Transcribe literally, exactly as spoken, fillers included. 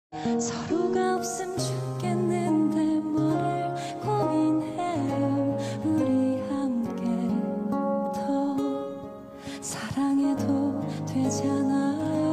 서로가 없음 죽겠는데 뭐를 고민해요. 우리 함께 더 사랑해도 되잖아요.